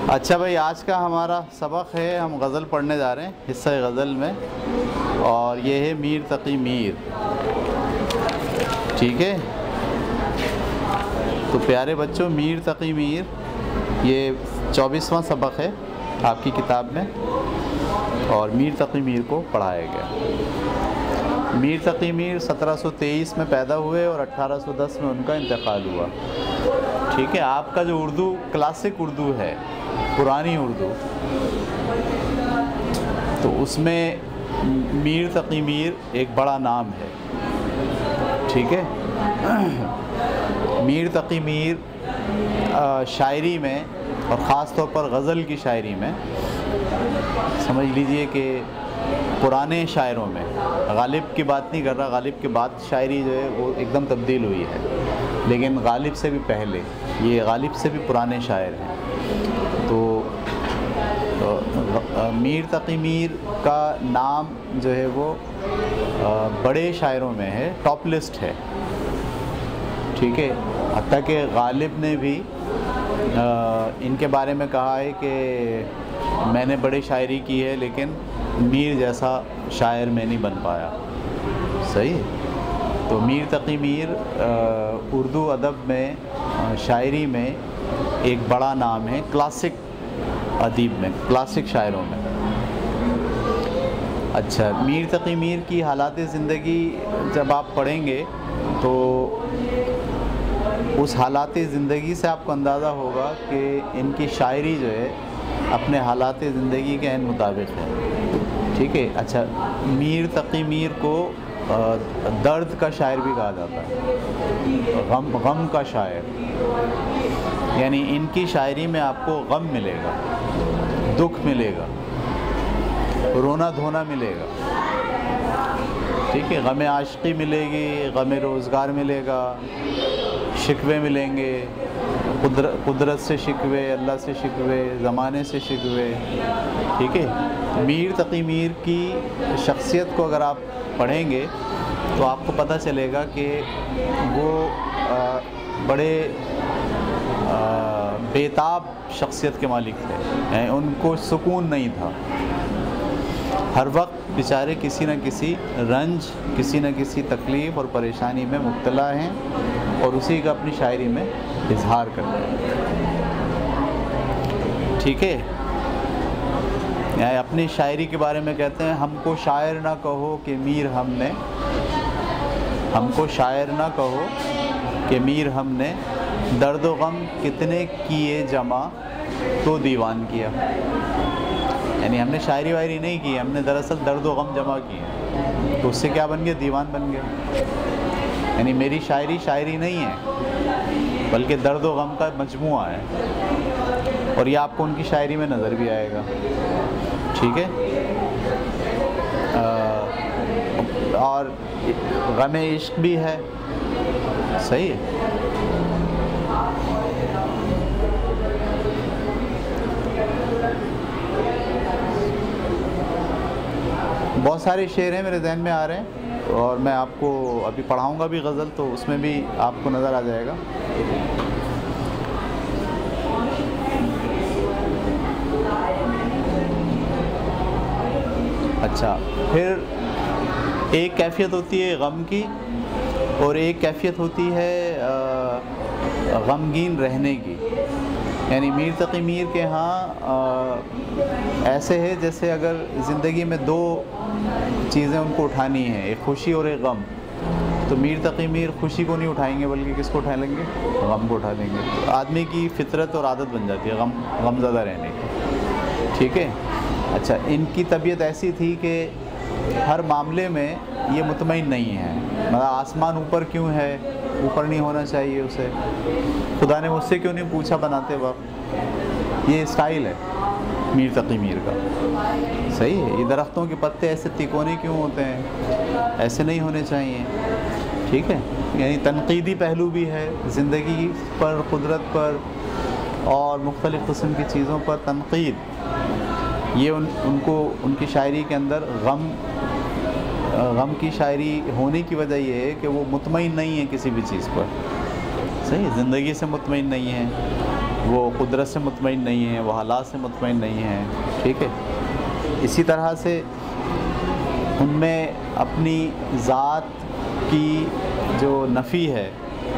अच्छा भाई, आज का हमारा सबक है, हम गज़ल पढ़ने जा रहे हैं हिस्सा गज़ल में, और ये है मीर तकी मीर। ठीक है, तो प्यारे बच्चों, मीर तकी मीर ये 24वां सबक है आपकी किताब में, और मीर तकी मीर को पढ़ाया गया। मीर तकी मीर 1723 में पैदा हुए और 1810 में उनका इंतकाल हुआ। ठीक है, आपका जो उर्दू क्लासिक उर्दू है, पुरानी उर्दू, तो उसमें मीर तकी मीर एक बड़ा नाम है। ठीक है, मीर तकी मीर शायरी में और ख़ास तौर पर गज़ल की शायरी में, समझ लीजिए कि पुराने शायरों में, गालिब की बात नहीं कर रहा, गालिब के बाद शायरी जो है वो एकदम तब्दील हुई है, लेकिन गालिब से भी पहले, ये गालिब से भी पुराने शायर हैं। तो मीर तकी मीर का नाम जो है वो बड़े शायरों में है, टॉप लिस्ट है। ठीक है, हत्ता कि गालिब ने भी इनके बारे में कहा है कि मैंने बड़े शायरी की है, लेकिन मीर जैसा शायर मैं नहीं बन पाया। सही। तो मीर तकी मीर उर्दू अदब में, शायरी में एक बड़ा नाम है, क्लासिक अदीब में, क्लासिक शायरों में। अच्छा, मीर तकी मीर की हालात ज़िंदगी जब आप पढ़ेंगे तो उस हालात ज़िंदगी से आपको अंदाज़ा होगा कि इनकी शायरी जो है अपने हालात ज़िंदगी के ऐन मुताबिक है। ठीक है। अच्छा, मीर तकी मीर को दर्द का शायर भी कहा जाता है, गम का शायर। यानी इनकी शायरी में आपको गम मिलेगा, दुख मिलेगा, रोना धोना मिलेगा। ठीक है, गम आशिकी मिलेगी, गम रोज़गार मिलेगा, शिकवे मिलेंगे, कुदरत से शिकवे, अल्लाह से शिकवे, ज़माने से शिकवे। ठीक है, मीर तकी मीर की शख्सियत को अगर आप पढ़ेंगे तो आपको पता चलेगा कि वो बड़े बेताब शख्सियत के मालिक थे। उनको सुकून नहीं था, हर वक्त बेचारे किसी न किसी रंज, किसी न किसी तकलीफ़ और परेशानी में मुब्तला हैं, और उसी का अपनी शायरी में इजहार करते हैं। ठीक है, अपनी शायरी के बारे में कहते हैं, हमको शायर ना कहो कि मीर हमने, हमको शायर ना कहो कि मीर हमने, दर्द व गम कितने किए जमा तो दीवान किया। यानी हमने शायरी वायरी नहीं की, हमने दरअसल दर्द व गम जमा किए, तो उससे क्या बन गया? दीवान बन गया। यानी मेरी शायरी शायरी नहीं है, बल्कि दर्द व गम का मजमुआ है, और ये आपको उनकी शायरी में नज़र भी आएगा। ठीक है, और गम इश्क भी है। सही है। बहुत सारे शेर हैं मेरे जहन में आ रहे हैं, और मैं आपको अभी पढ़ाऊँगा भी गज़ल, तो उसमें भी आपको नज़र आ जाएगा। अच्छा, फिर एक कैफियत होती है गम की, और एक कैफियत होती है गमगीन रहने की। यानी मीर तकी मीर के यहाँ ऐसे है जैसे अगर ज़िंदगी में दो चीज़ें उनको उठानी हैं, एक खुशी और एक गम, तो मीर तकी मीर खुशी को नहीं उठाएंगे, बल्कि किसको उठा लेंगे? गम को उठा लेंगे। तो आदमी की फितरत और आदत बन जाती है गमज़दा रहने की। ठीक है। अच्छा, इनकी तबीयत ऐसी थी कि हर मामले में ये मुतमईन नहीं है। मतलब आसमान ऊपर क्यों है, ऊपर नहीं होना चाहिए उसे, खुदा ने मुझसे क्यों नहीं पूछा बनाते वक्त, ये स्टाइल है मीर तकी मीर का। सही है। ये दरख्तों के पत्ते ऐसे तिकोने क्यों होते हैं, ऐसे नहीं होने चाहिए। ठीक है, यानी तनकीदी पहलू भी है ज़िंदगी पर, कुदरत पर, और मुख्तलिफ़ किस्म की चीज़ों पर तनकीद। ये उनको उनकी शायरी के अंदर गम की शायरी होने की वजह ये है कि वो मुतमईन नहीं है किसी भी चीज़ पर। सही, ज़िंदगी से मुतमईन नहीं है, वो कुदरत से मुतमईन नहीं है, वो हालात से मुतमईन नहीं है, ठीक है। इसी तरह से उनमें अपनी ज़ात की जो नफ़ी है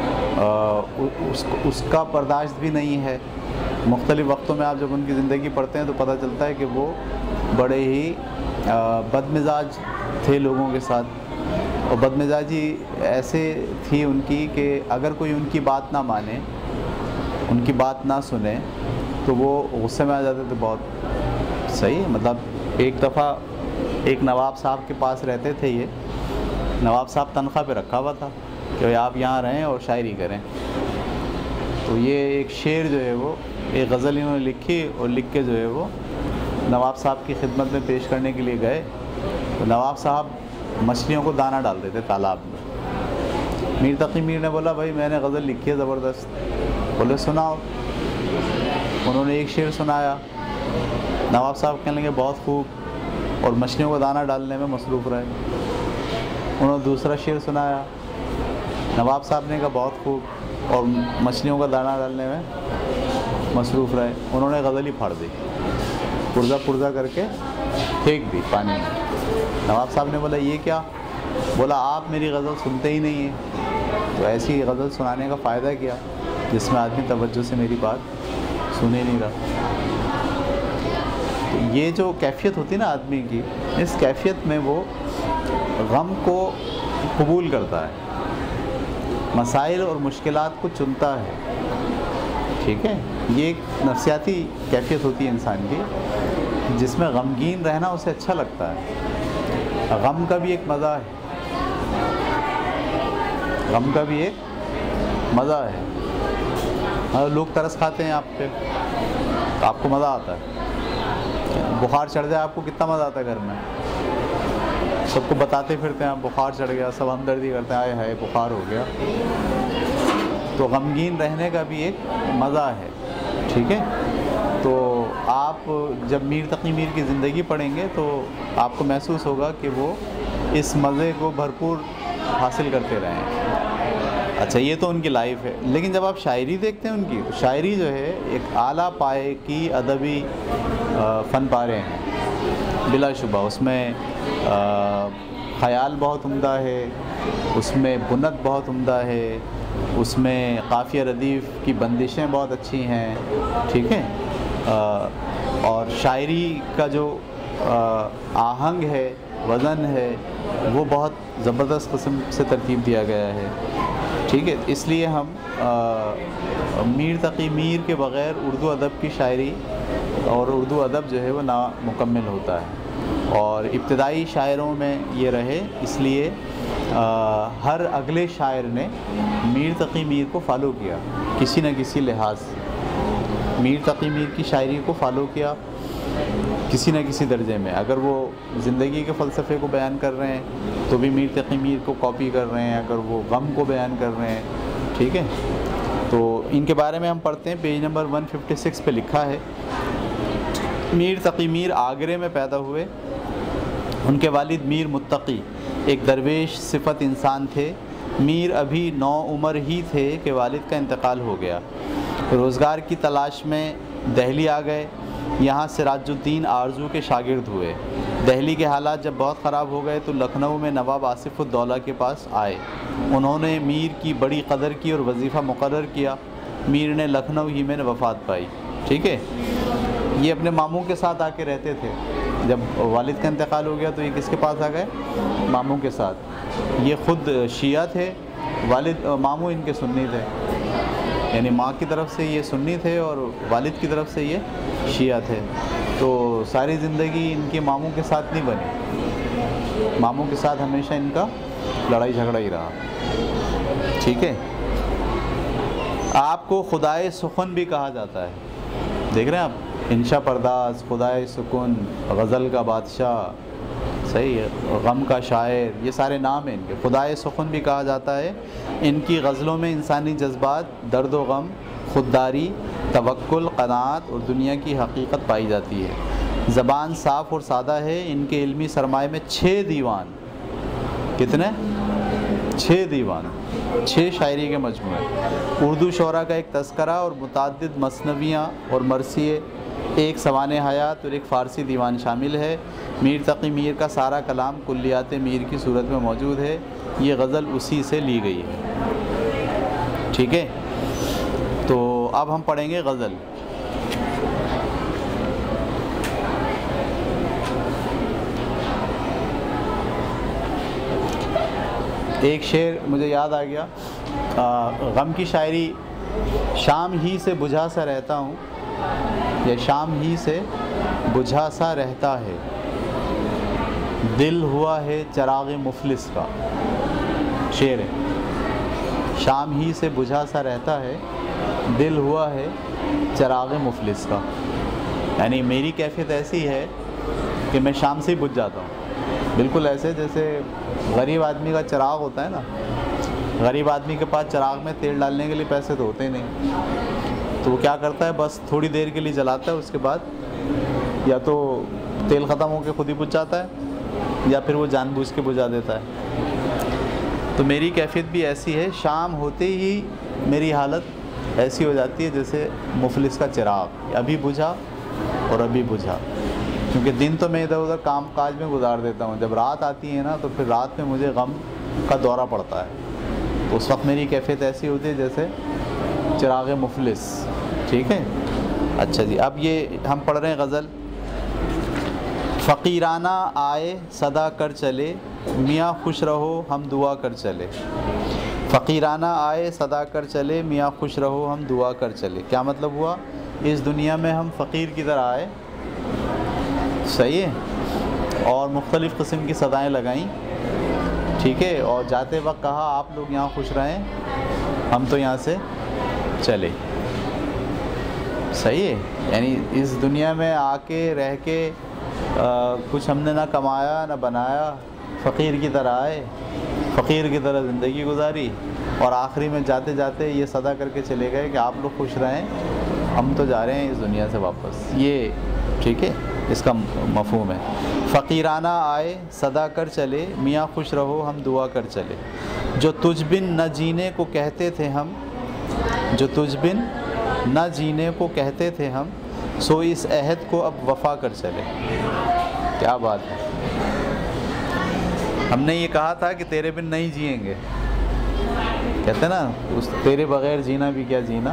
उसका बर्दाश्त भी नहीं है। मुख्तलिफ़ वक्तों में आप जब उनकी ज़िंदगी पढ़ते हैं तो पता चलता है कि वो बड़े ही बदमिजाज थे लोगों के साथ, और बदमिजाजी ऐसे थी उनकी कि अगर कोई उनकी बात ना माने, उनकी बात ना सुने तो वो गुस्से में आ जाते थे बहुत। सही, मतलब एक दफ़ा एक नवाब साहब के पास रहते थे ये। नवाब साहब तनख्वाह पे रखा हुआ था कि आप यहाँ रहें और शायरी करें। तो ये एक शेर जो है वो एक गज़ल इन्होंने लिखी और लिख के जो है वो नवाब साहब की खिदमत में पेश करने के लिए गए। तो नवाब साहब मछलियों को दाना डाल देते तालाब में। मीर तकी मीर ने बोला भाई मैंने गज़ल लिखी है ज़बरदस्त। बोले सुनाओ। उन्होंने एक शेर सुनाया। नवाब साहब कहने लगे बहुत खूब, और मछलियों को दाना डालने में मसरूफ़ रहे। उन्होंने दूसरा शेर सुनाया। नवाब साहब ने कहा बहुत खूब, और मछलियों का दाना डालने में मसरूफ़ रहे। उन्होंने गज़ल ही फाड़ दी, पुर्जा पुर्जा करके फेंक दी पानी में। नवाब साहब ने बोला ये क्या? बोला आप मेरी गज़ल सुनते ही नहीं हैं, तो ऐसी गज़ल सुनाने का फ़ायदा क्या जिसमें आदमी तवज्जो से मेरी बात सुन ही नहीं रहा। तो ये जो कैफ़ियत होती है ना आदमी की, इस कैफ़ियत में वो गम को कबूल करता है, मसाइल और मुश्किलात को चुनता है, ठीक है। ये एक नफ्सियाती कैफ़ियत होती है इंसान की, जिसमें गमगीन रहना उसे अच्छा लगता है। गम का भी एक मज़ा है, गम का भी एक मज़ा है। लोग तरस खाते हैं आप पे तो आपको मज़ा आता है। बुखार चढ़ जाए आपको कितना मज़ा आता है घर में। सबको बताते फिरते हैं आप बुखार चढ़ गया, सब हमदर्दी करते हैं, आए हाय बुखार हो गया। तो गमगीन रहने का भी एक मज़ा है, ठीक है। तो आप जब मीर तकी मीर की ज़िंदगी पढ़ेंगे तो आपको महसूस होगा कि वो इस मज़े को भरपूर हासिल करते रहे हैं। अच्छा, ये तो उनकी लाइफ है। लेकिन जब आप शायरी देखते हैं उनकी, शायरी जो है एक आला पाए की अदबी फ़न पारे हैं बिलाशुबा। उसमें ख़याल बहुत उम्दा है, उसमें बुनत बहुत उम्दा है, उसमें काफ़िया रदीफ़ की बंदिशें बहुत अच्छी हैं, ठीक है। और शायरी का जो आहंग है, वज़न है, वो बहुत ज़बरदस्त किस्म से तरतीब दिया गया है, ठीक है। इसलिए हम मीर तकी मीर के बग़ैर उर्दू अदब की शायरी और उर्दू अदब जो है वो नामुकम्मल होता है। और इब्तदाई शायरों में ये रहे, इसलिए हर अगले शायर ने मीर तकी मीर को फ़ॉलो किया किसी न किसी लिहाज से। मीर तकी मीर की शायरी को फ़ॉलो किया किसी न किसी दर्जे में। अगर वो ज़िंदगी के फ़लसफ़े को बयान कर रहे हैं तो भी मीर तकी मीर को कॉपी कर रहे हैं, अगर वो गम को बयान कर रहे हैं, ठीक है। तो इनके बारे में हम पढ़ते हैं, पेज नंबर 156 पे लिखा है, मीर तकी मीर आगरे में पैदा हुए। उनके वालिद मीर मुत्तकी एक दरवेश सिफत इंसान थे। मीर अभी 9 उम्र ही थे कि वालिद का इंतकाल हो गया। रोज़गार की तलाश में दिल्ली आ गए। यहाँ सिराजुद्दीन आरजू के शागिर्द हुए। दिल्ली के हालात जब बहुत ख़राब हो गए तो लखनऊ में नवाब आसिफ़ुद्दौला के पास आए। उन्होंने मीर की बड़ी कदर की और वजीफ़ा मुकर्रर किया। मीर ने लखनऊ ही में वफ़ात पाई, ठीक है। ये अपने मामू के साथ आके रहते थे। जब वालिद का इंतकाल हो गया तो ये किसके पास आ गए? मामू के साथ। ये ख़ुद शिया थे, वालिद मामू इनके सुन्नी थे, यानी माँ की तरफ से ये सुन्नी थे और वालिद की तरफ से ये शिया थे। तो सारी ज़िंदगी इनके मामू के साथ नहीं बनी, मामू के साथ हमेशा इनका लड़ाई झगड़ा ही रहा, ठीक है। आपको खुदाए सुखन भी कहा जाता है, देख रहे हैं आप, इंशा परदास, खुदाए सुकून, गज़ल का बादशाह, सही है, गम का शायर, ये सारे नाम हैं इनके। खुदाए सुखन भी कहा जाता है। इनकी गज़लों में इंसानी जज्बात, दर्द व गम, खुददारी, तवक्कुल, क़नाअत और दुनिया की हकीकत पाई जाती है। ज़बान साफ़ और सादा है। इनके इल्मी सरमाए में 6 दीवान, कितने? 6 दीवान, 6 शायरी के मजमूए। उर्दू शोरा का एक तस्करा और मुतअद्दिद मसनवियाँ और मरसिए, एक सवाने हयात और एक फ़ारसी दीवान शामिल है। मीर तक़ी मीर का सारा कलाम कुल्लियात मीर की सूरत में मौजूद है। ये गज़ल उसी से ली गई है। ठीक है, तो अब हम पढ़ेंगे गज़ल। एक शेर मुझे याद आ गया, गम की शायरी। शाम ही से बुझा सा रहता हूँ, या शाम ही से बुझा सा रहता है, दिल हुआ है चिराग़ मुफलिस का। शेर है, शाम ही से बुझा सा रहता है, दिल हुआ है चिराग़ मुफलिस का। यानी मेरी कैफियत ऐसी है कि मैं शाम से ही बुझ जाता हूँ। बिल्कुल ऐसे जैसे गरीब आदमी का चिराग होता है ना, गरीब आदमी के पास चिराग में तेल डालने के लिए पैसे तो होते ही नहीं, तो वो क्या करता है, बस थोड़ी देर के लिए जलाता है, उसके बाद या तो तेल ख़त्म होकर खुद ही बुझ जाता है या फिर वो जानबूझ के बुझा देता है। तो मेरी कैफियत भी ऐसी है, शाम होते ही मेरी हालत ऐसी हो जाती है जैसे मुफलिस का चिराग, अभी बुझा और अभी बुझा। क्योंकि दिन तो मैं इधर उधर काम काज में गुजार देता हूँ, जब रात आती है ना तो फिर रात में मुझे गम का दौरा पड़ता है, तो उस वक्त मेरी कैफियत ऐसी होती है जैसे चिराग मुफलिस। ठीक है, अच्छा जी, अब ये हम पढ़ रहे हैं गज़ल। फ़कीराना आए सदा कर चले, मियाँ खुश रहो हम दुआ कर चले। फ़कीराना आए सदा कर चले, मियाँ खुश रहो हम दुआ कर चले। क्या मतलब हुआ, इस दुनिया में हम फ़कीर की तरह आए, सही है, और मुख्तलिफ़ किस्म की सदाएँ लगाईं, ठीक है, और जाते वक्त कहा आप लोग यहाँ खुश रहें, हम तो यहाँ से चले। सही है, यानी इस दुनिया में आके रह के कुछ हमने ना कमाया ना बनाया, फ़कीर की तरह आए, फ़कीर की तरह ज़िंदगी गुजारी, और आखिरी में जाते जाते ये सदा करके चले गए कि आप लोग खुश रहें, हम तो जा रहे हैं इस दुनिया से वापस। ये ठीक है, इसका मफ़हूम है। फ़कीराना आए सदा कर चले, मियाँ खुश रहो हम दुआ कर चले। जो तुझ बिन न जीने को कहते थे हम, जो तुझ बिन न जीने को कहते थे हम, सो इस अहद को अब वफ़ा कर चले। क्या बात है, हमने ये कहा था कि तेरे बिन नहीं जिएंगे, कहते ना उस तेरे बग़ैर जीना भी क्या जीना,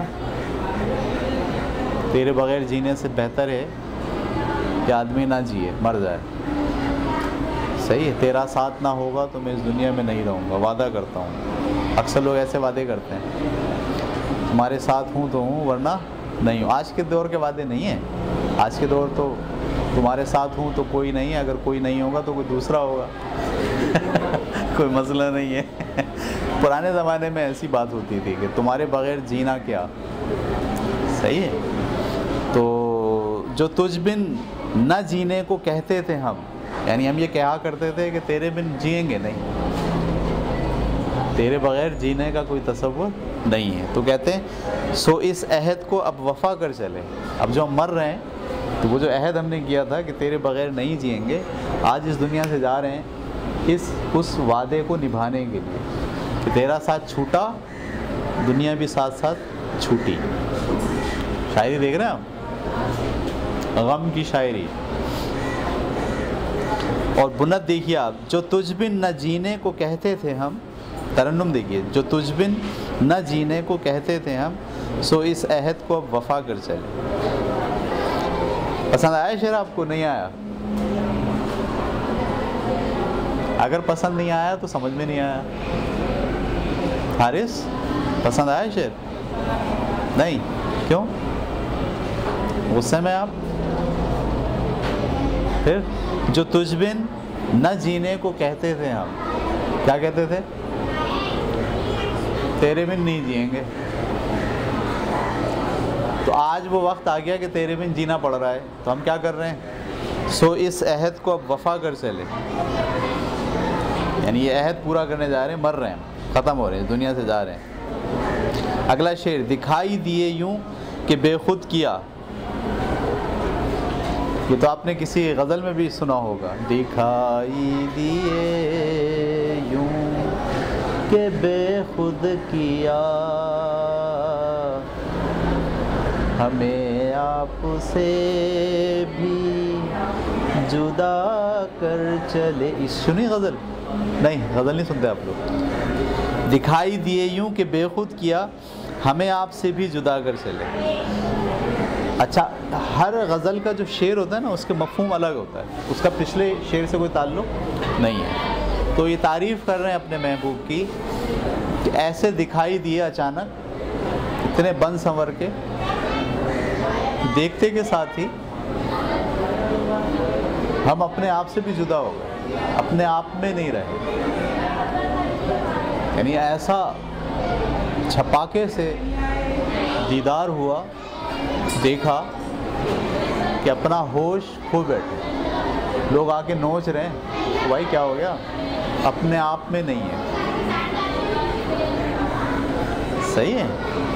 तेरे बग़ैर जीने से बेहतर है कि आदमी ना जिए, मर जाए। सही है, तेरा साथ ना होगा तो मैं इस दुनिया में नहीं रहूँगा, वादा करता हूँ। अक्सर लोग ऐसे वादे करते हैं, तुम्हारे साथ हूँ तो हूँ वरना नहीं हूँ। आज के दौर के वादे नहीं हैं, आज के दौर तो तुम्हारे साथ हूँ तो कोई नहीं है, अगर कोई नहीं होगा तो कोई दूसरा होगा कोई मसला नहीं है पुराने ज़माने में ऐसी बात होती थी कि तुम्हारे बग़ैर जीना क्या। सही है, तो जो तुझ बिन न जीने को कहते थे हम, यानी हम ये कहा करते थे कि तेरे बिन जिएंगे नहीं, तेरे बग़ैर जीने का कोई तसव्वुर नहीं है। तो कहते हैं सो इस अहद को अब वफ़ा कर चले। अब जो हम मर रहे हैं तो वो जो अहद हमने किया था कि तेरे बग़ैर नहीं जिएंगे, आज इस दुनिया से जा रहे हैं उस वादे को निभाने के लिए कि तेरा साथ छूटा, दुनिया भी साथ साथ छूटी। शायरी देख रहे हैं आप, गम की शायरी। और बुनत देखिए आप, जो तुझ बिन न जीने को कहते थे हम, तरन्नुम देखिए, जो तुझ बिन न जीने को कहते थे हम, सो इस अहद को अब वफ़ा कर चले। पसंद आया शेर आपको, नहीं आया? अगर पसंद नहीं आया तो समझ में नहीं आया। हारिस, पसंद आया शेर? नहीं, क्यों? गुस्से में आप? फिर जो तुझ बिन न जीने को कहते थे हम, क्या कहते थे? तेरे बिन नहीं जिएंगे। तो आज वो वक्त आ गया कि तेरे बिन जीना पड़ रहा है, तो हम क्या कर रहे हैं? सो इस अहद को अब वफ़ा कर चले, यानी ये अहद पूरा करने जा रहे हैं, मर रहे हैं, ख़त्म हो रहे हैं, दुनिया से जा रहे हैं। अगला शेर, दिखाई दिए यूं कि बेखुद किया। ये तो आपने किसी गज़ल में भी सुना होगा, दिखाई दिए यूं के बेखुद किया हमें आपसे भी जुदा कर चले। सुनी गज़ल? नहीं, गज़ल नहीं सुनते आप लोग। दिखाई दिए यूं कि बेखुद किया हमें आपसे भी जुदा कर चले। अच्छा, हर गज़ल का जो शेर होता है ना उसके मफ़हूम अलग होता है, उसका पिछले शेर से कोई ताल्लुक़ नहीं है। तो ये तारीफ़ कर रहे हैं अपने महबूब की कि ऐसे दिखाई दिए अचानक, इतने बन संवर के, देखते के साथ ही हम अपने आप से भी जुदा हो गए, अपने आप में नहीं रहे। यानी ऐसा छपाके से दीदार हुआ, देखा कि अपना होश खो बैठे, लोग आके नोच रहे हैं, तो भाई क्या हो गया, अपने आप में नहीं है। सही है।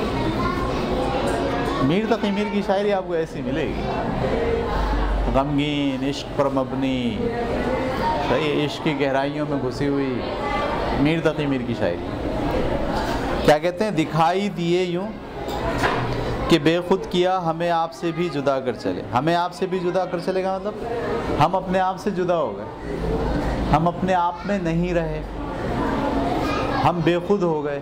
मीर तकी मीर की शायरी आपको ऐसी मिलेगी, गमगीन, इश्क पर मबनी, सही है, इश्क की गहराइयों में घुसी हुई मीर तकी मीर की शायरी। क्या कहते हैं? दिखाई दिए यूं कि बेखुद किया हमें आपसे भी जुदा कर चले। हमें आपसे भी जुदा कर चलेगा मतलब हम अपने आप से जुदा हो गए, हम अपने आप में नहीं रहे, हम बेखुद हो गए।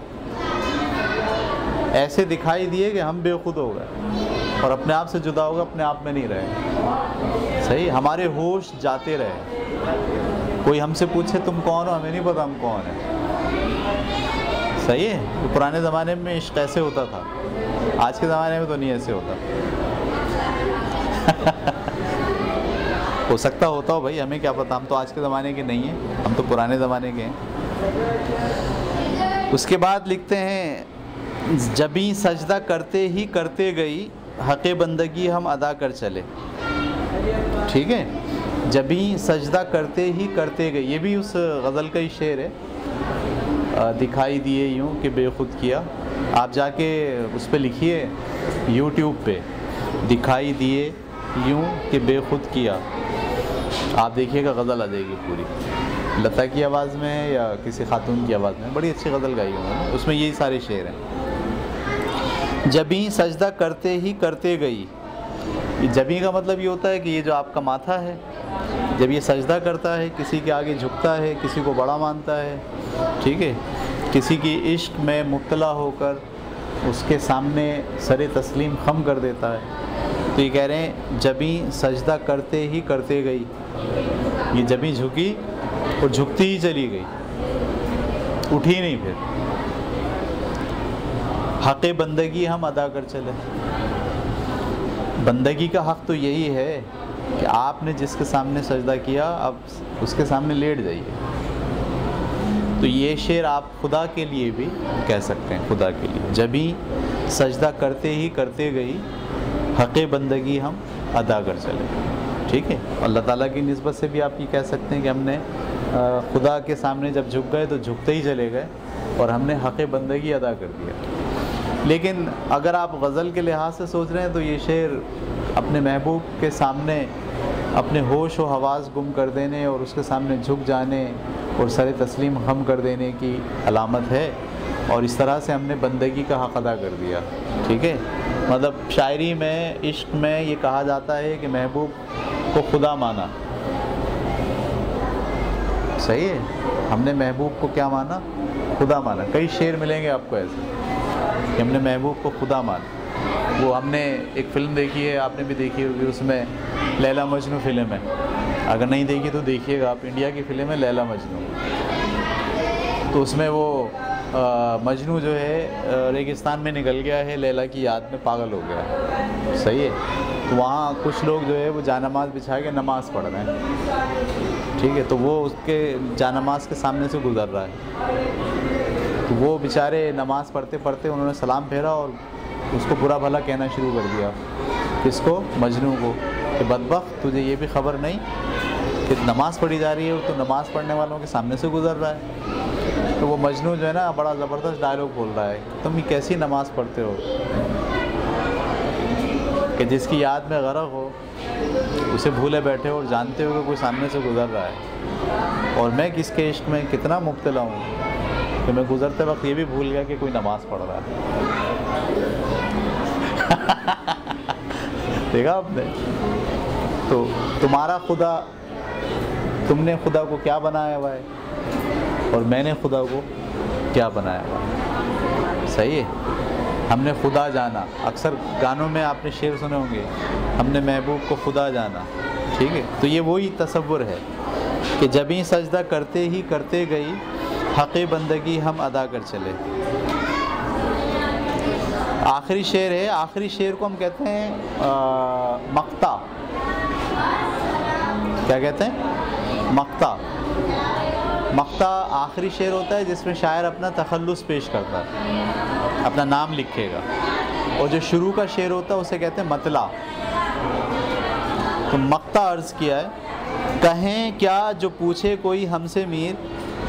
ऐसे दिखाई दिए कि हम बेखुद हो गए और अपने आप से जुदा हो गए, अपने आप में नहीं रहे। सही, हमारे होश जाते रहे। कोई हमसे पूछे तुम कौन हो, हमें नहीं पता हम कौन है। सही है। तो पुराने ज़माने में इश्क ऐसे होता था, आज के ज़माने में तो नहीं ऐसे होता। हो सकता होता हो भाई, हमें क्या पता, हम तो आज के ज़माने के नहीं हैं, हम तो पुराने ज़माने के हैं। उसके बाद लिखते हैं, जबी सजदा करते ही करते गई हक़े बंदगी हम अदा कर चले। ठीक है, जबी सजदा करते ही करते गई, ये भी उस गज़ल का ही शेर है। दिखाई दिए यूं कि बेखुद किया, आप जाके उस पे लिखिए YouTube पे, दिखाई दिए यूं कि बेखुद किया, आप देखिएगा गज़ल आ जाएगी पूरी, लता की आवाज़ में या किसी खातून की आवाज़ में। बड़ी अच्छी गज़ल गाई उन्होंने, उसमें यही सारे शेर हैं। जबी सजदा करते ही करते गई, जबी का मतलब ये होता है कि ये जो आपका माथा है, जब ये सजदा करता है, किसी के आगे झुकता है, किसी को बड़ा मानता है, ठीक है, किसी की इश्क में मुब्तला होकर उसके सामने सरे तस्लीम खम कर देता है, तो ये कह रहे हैं जबी सजदा करते ही करते गई। ये जबी झुकी और झुकती ही चली गई, उठी नहीं फिर। हक़े बंदगी हम अदा कर चले। बंदगी का हक़ तो यही है कि आपने जिसके सामने सजदा किया, अब उसके सामने लेट जाइए। तो ये शेर आप खुदा के लिए भी कह सकते हैं, खुदा के लिए। जबी सजदा करते ही करते गई हक़े बंदगी हम अदा कर चले। ठीक है, अल्लाह ताला की निस्बत से भी आप ये कह सकते हैं कि हमने खुदा के सामने जब झुक गए तो झुकते ही चले गए और हमने हक़े बंदगी अदा कर दिया। लेकिन अगर आप गज़ल के लिहाज से सोच रहे हैं तो ये शेर अपने महबूब के सामने अपने होश व हवास गुम कर देने और उसके सामने झुक जाने और सरे तस्लीम खम कर देने की अलामत है, और इस तरह से हमने बंदगी का हक़ अदा कर दिया। ठीक है, मतलब शायरी में, इश्क में ये कहा जाता है कि महबूब को खुदा माना। सही है, हमने महबूब को क्या माना? खुदा माना। कई शेर मिलेंगे आपको ऐसे कि हमने महबूब को खुदा माना। वो हमने एक फ़िल्म देखी है, आपने भी देखी होगी, उसमें लैला मजनू फ़िल्म है, अगर नहीं देखी तो देखिएगा आप, इंडिया की फ़िल्म है लैला मजनू। तो उसमें वो मजनू जो है रेगिस्तान में निकल गया है, लैला की याद में पागल हो गया है। सही है, तो वहाँ कुछ लोग जो है वो जानमाज़ बिछा के नमाज़ पढ़ रहे हैं। ठीक है, तो वो उसके जानमाज़ के सामने से गुज़र रहा है, तो वो बेचारे नमाज़ पढ़ते पढ़ते उन्होंने सलाम फेरा और उसको बुरा भला कहना शुरू कर दिया। किसको? मजनू को, कि बदबख्त, तुझे ये भी ख़बर नहीं कि नमाज़ पढ़ी जा रही है, तो नमाज़ पढ़ने वालों के सामने से गुज़र रहा है। तो वो मजनू जो है ना, बड़ा ज़बरदस्त डायलॉग बोल रहा है, तुम ये कैसी नमाज़ पढ़ते हो कि जिसकी याद में गरक़ हो, उसे भूले बैठे और जानते हो कि कोई सामने से गुज़र रहा है, और मैं किसके इश्क में कितना मुब्तला हूँ। तो मैं गुज़रते वक्त ये भी भूल गया कि कोई नमाज़ पढ़ रहा है। देखा आपने? तो तुम्हारा खुदा, तुमने खुदा को क्या बनाया हुआ है और मैंने खुदा को क्या बनाया हुआ है। सही है। हमने खुदा जाना, अक्सर गानों में आपने शेर सुने होंगे, हमने महबूब को खुदा जाना। ठीक है, तो ये वही तसव्वुर है कि जब ही सजदा करते ही करते गई हक़ बंदगी हम अदा कर चले। आखिरी शेर है, आखिरी शेर को हम कहते हैं मक्ता। क्या कहते हैं? मक्ता। मक्ता आखिरी शेर होता है जिसमें शायर अपना तखल्लुस पेश करता है, अपना नाम लिखेगा, और जो शुरू का शेर होता है उसे कहते हैं मतला। तो मक्ता अर्ज़ किया है, कहें क्या जो पूछे कोई हमसे मीर,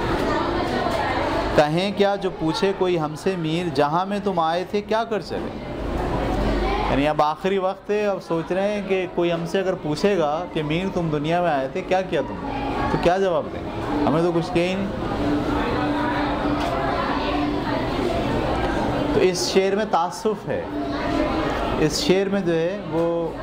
कहें क्या जो पूछे कोई हमसे मीर, जहाँ में तुम आए थे क्या कर चले। यानी अब आखिरी वक्त है, अब सोच रहे हैं कि कोई हमसे अगर पूछेगा कि मीर तुम दुनिया में आए थे क्या किया तुमने, तो क्या जवाब दें? हमें तो कुछ किया ही नहीं। तो इस शेर में तासुफ है, इस शेर में जो है वो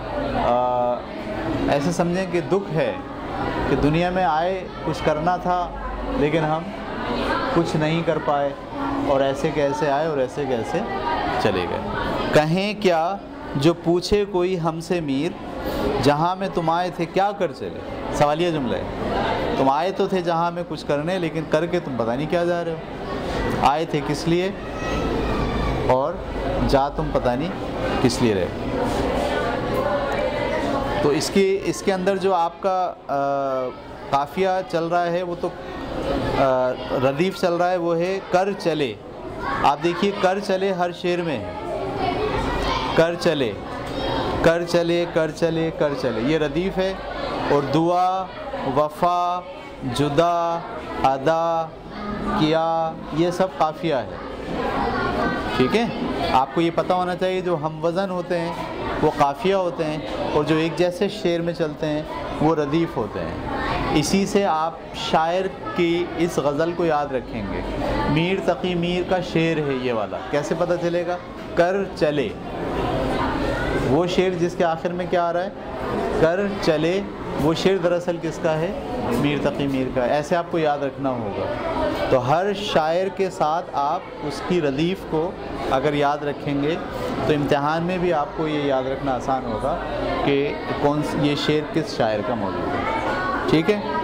ऐसे समझें कि दुख है कि दुनिया में आए, कुछ करना था लेकिन हम कुछ नहीं कर पाए, और ऐसे कैसे आए और ऐसे कैसे चले गए। कहें क्या जो पूछे कोई हमसे मीर, जहाँ में तुम आए थे क्या कर चले। सवालिया जुमला है, तुम आए तो थे जहाँ में कुछ करने, लेकिन करके तुम पता नहीं क्या जा रहे हो। आए थे किस लिए और जा तुम पता नहीं किस लिए रहे। तो इसके अंदर जो आपका काफ़िया चल रहा है वो तो रदीफ़ चल रहा है, वो है कर चले। आप देखिए कर चले हर शेर में है, कर चले कर चले कर चले कर चले, ये रदीफ़ है। और दुआ, वफ़ा, जुदा, अदा, किया, ये सब काफ़िया है। ठीक है, आपको ये पता होना चाहिए जो हम वज़न होते हैं वो काफ़िया होते हैं, और जो एक जैसे शेर में चलते हैं वो रदीफ़ होते हैं। इसी से आप शायर की इस गज़ल को याद रखेंगे। मीर तकी मीर का शेर है ये वाला, कैसे पता चलेगा? कर चले, वो शेर जिसके आखिर में क्या आ रहा है? कर चले, वो शेर दरअसल किसका है? मीर तकी मीर का। ऐसे आपको याद रखना होगा। तो हर शायर के साथ आप उसकी रदीफ़ को अगर याद रखेंगे तो इम्तिहान में भी आपको ये याद रखना आसान होगा कि ये शेर किस शायर का मौजूद है। ठीक है।